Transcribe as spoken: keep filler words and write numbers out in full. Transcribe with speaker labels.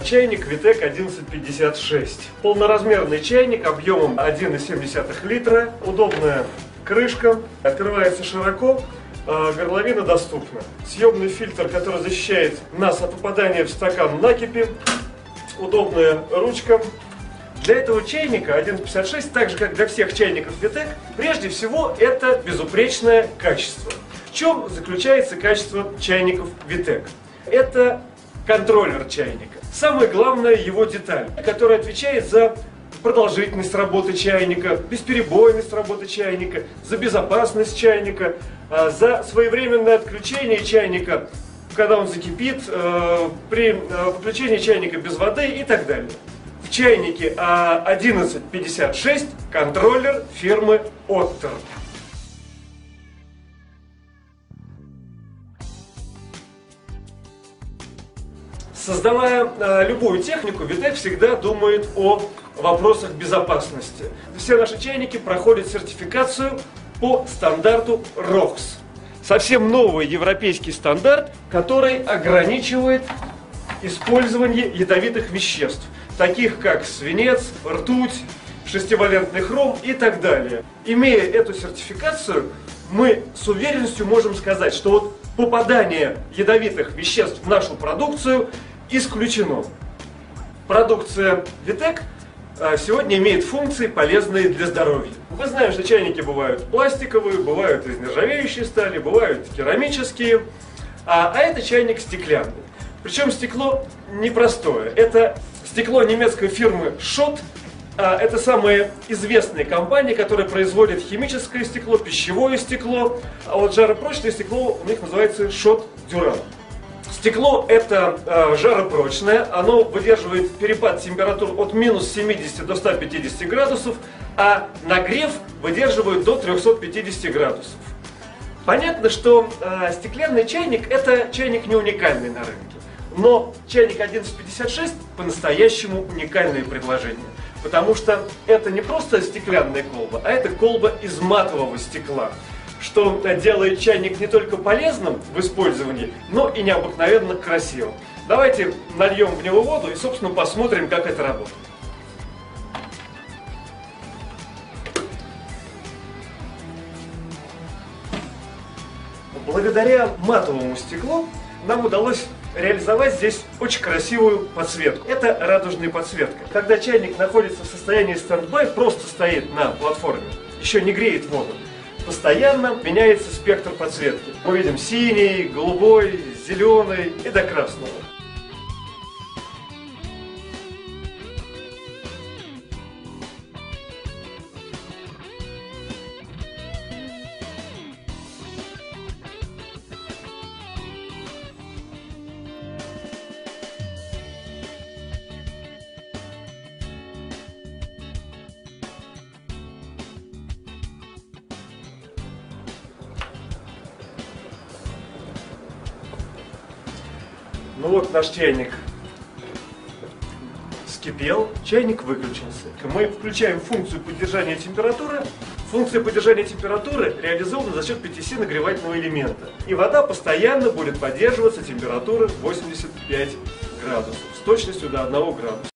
Speaker 1: Чайник Витек одиннадцать пятьдесят шесть. Полноразмерный чайник объемом один и семь десятых литра. Удобная крышка, открывается широко, горловина доступна. Съемный фильтр, который защищает нас от попадания в стакан накипи. Удобная ручка. Для этого чайника одиннадцать пятьдесят шесть, так же как для всех чайников Витек, прежде всего это безупречное качество. В чем заключается качество чайников Витек? Это контроллер чайника. Самая главная его деталь, которая отвечает за продолжительность работы чайника, бесперебойность работы чайника, за безопасность чайника, за своевременное отключение чайника, когда он закипит, при выключении чайника без воды и так далее. В чайнике одиннадцать пятьдесят шесть контроллер фирмы Otter. Создавая э, любую технику, Витек всегда думает о вопросах безопасности. Все наши чайники проходят сертификацию по стандарту рокс. Совсем новый европейский стандарт, который ограничивает использование ядовитых веществ, таких как свинец, ртуть, шестивалентный хром и так далее. Имея эту сертификацию, мы с уверенностью можем сказать, что вот попадание ядовитых веществ в нашу продукцию исключено. Продукция Витек сегодня имеет функции, полезные для здоровья. Мы знаем, что чайники бывают пластиковые, бывают из нержавеющей стали, бывают керамические, а, а это чайник стеклянный. Причем стекло непростое. Это стекло немецкой фирмы Schott. Это самая известная компания, которая производит химическое стекло, пищевое стекло. А вот жаропрочное стекло у них называется Schott Duran. Стекло это э, жаропрочное, оно выдерживает перепад температур от минус семидесяти до ста пятидесяти градусов, а нагрев выдерживает до трёхсот пятидесяти градусов. Понятно, что э, стеклянный чайник это чайник не уникальный на рынке, но чайник одиннадцать пятьдесят шесть по-настоящему уникальное предложение, потому что это не просто стеклянная колба, а это колба из матового стекла, что делает чайник не только полезным в использовании, но и необыкновенно красивым. Давайте нальем в него воду и, собственно, посмотрим, как это работает. Благодаря матовому стеклу нам удалось реализовать здесь очень красивую подсветку. Это радужная подсветка. Когда чайник находится в состоянии стендбай, просто стоит на платформе, еще не греет воду, постоянно меняется спектр подсветки. Мы видим синий, голубой, зеленый и до красного. Ну вот наш чайник вскипел, чайник выключился. Мы включаем функцию поддержания температуры. Функция поддержания температуры реализована за счет пяти си нагревательного элемента. И вода постоянно будет поддерживаться температурой восемьдесят пять градусов с точностью до одного градуса.